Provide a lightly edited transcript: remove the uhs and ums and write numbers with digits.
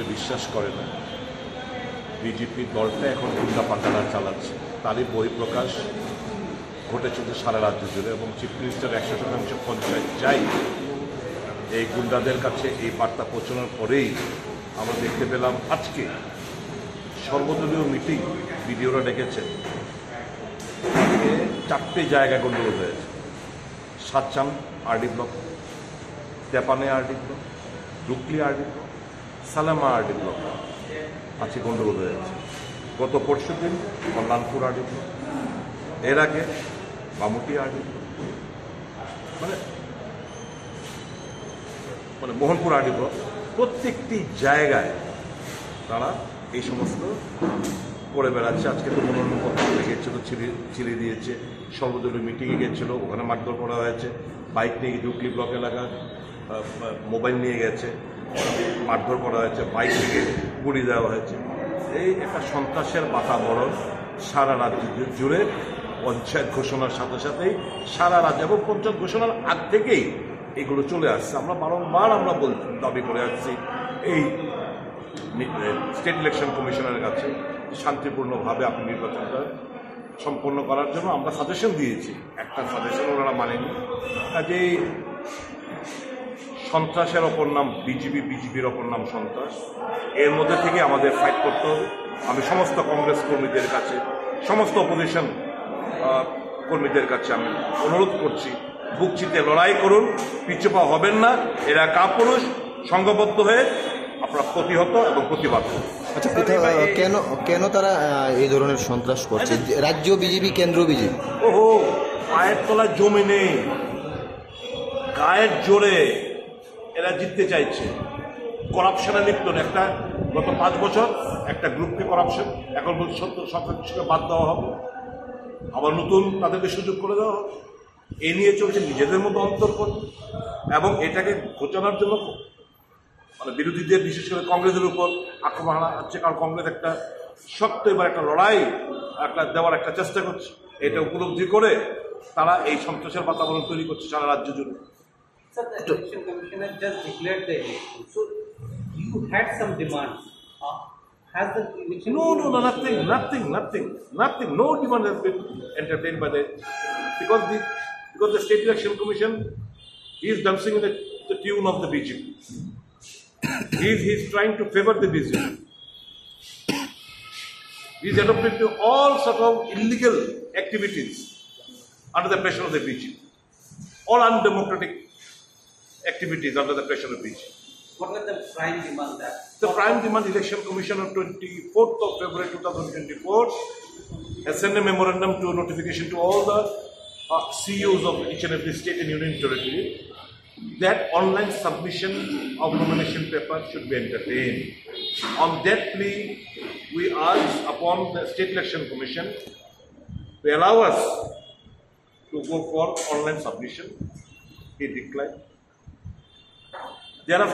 গণতন্ত্রে বিশ্বাস করে না। বিজেপি দলটা এখন গুন্ডা পাকানা চালাচ্ছে, তারই বহিঃপ্রকাশ ঘটেছে সারা রাজ্য জুড়ে। এবং চিফ মিনিস্টার 100% পঞ্চায়েত যাই এই গুন্ডাদের কাছে এই বার্তা পৌঁছানোর পরেই আমরা দেখতে পেলাম আজকে সর্বদলীয় মিটিং বিডিওরা ডেকেছে। চারটে জায়গায় গন্ডগোল হয়েছে: সাতচান আরডি ব্লক, তেপানে আরডি ব্লক, ডুকলি আরডি ব্লক, সালামা আরডি ব্লক আজকে গন্ডগোল হয়েছে। গত পরশু দিন কল্যাণপুর আরডি ব্লক, এর আগে বামুটি আরডি ব্লক, মানে মোহনপুর আরডি ব্লক। প্রত্যেকটি জায়গায় তারা এই সমস্ত করে বেড়াচ্ছে। আজকে তো মনোনয়নপত্র গিয়েছিল, ছিঁড়ে দিয়েছে। সর্বদলীয় মিটিংয়ে গিয়েছিল, ওখানে মারধর করা হয়েছে। বাইক নিয়ে ডুকলি ব্লক এলাকা মোবাইল নিয়ে গেছে, মারধর করা হয়েছে, বাইক থেকে গুলি দেওয়া হয়েছে। এই একটা সন্ত্রাসের বাতাবরণ সারা রাজ্য জুড়ে পঞ্চায়েত ঘোষণার সাথে সাথেই সারা রাজ্য, এবং পঞ্চায়েত ঘোষণার আগ থেকেই এগুলো চলে আসছে। আমরা বারংবার দাবি করে আসছি এই স্টেট ইলেকশন কমিশনের কাছে শান্তিপূর্ণভাবে আপনি নির্বাচনটা সম্পন্ন করার জন্য আমরা সাজেশন দিয়েছি। একটা সাজেশন ওনারা মানেনি। কাজেই সন্ত্রাসের অপর নাম বিজেপির অপর নাম সন্ত্রাস। এর মধ্যে থেকে আমাদের ফাইট করতে হবে। আমি সমস্ত কংগ্রেস কর্মীদের কাছে, সমস্ত অপোজিশন কর্মীদের কাছে আমি অনুরোধ করছি, বুক চিতে লড়াই করুন, পিছু পা হবেন না। এরা কাপুরুষ, সংঘবদ্ধ হয়ে আপনারা প্রতিহত এবং প্রতিবাদ করুন। আচ্ছা, কেন তারা এই ধরনের সন্ত্রাস করছে? রাজ্য বিজেপি, কেন্দ্র বিজেপি। ওহো, পায়ের তলায় জমি নেই, গায়ের জোরে এরা জিততে চাইছে। করাপশনে লিপ্ত। একটা গত 5 বছর একটা গ্রুপকে করাপশন, এখন বলছে 70% বাদ দেওয়া হবে, আবার নতুন তাদেরকে সুযোগ করে দেওয়া হবে। এই নিয়ে চলছে নিজেদের মতো অন্তর্পণ, এবং এটাকে ঘোচানোর জন্য মানে বিরোধীদের, বিশেষ করে কংগ্রেসের উপর আক্রমণ হচ্ছে। কারণ কংগ্রেস একটা শক্ত এবার একটা লড়াই দেওয়ার একটা চেষ্টা করছে। এটা উপলব্ধি করে তারা এই সন্ত্রাসের বাতাবরণ তৈরি করছে সারা রাজ্য জুড়ে। Sir, the election commission has just declared the election. So you had some demands. Has the election? No, nothing. No demand has been entertained by because the state election commission is dancing in the tune of the BJP. He's trying to favor the BJP. He's adopted to all sort of illegal activities under the pressure of the BJP. All undemocratic activities under the pressure of BJP. What was the prime demand that? The prime demand, Election Commission on 24th of February 2024 has sent a memorandum to notification to all the CEOs of each and every state and union territory that online submission of nomination paper should be entertained. On that plea, we urge upon the State Election Commission to allow us to go for online submission. He declined. There are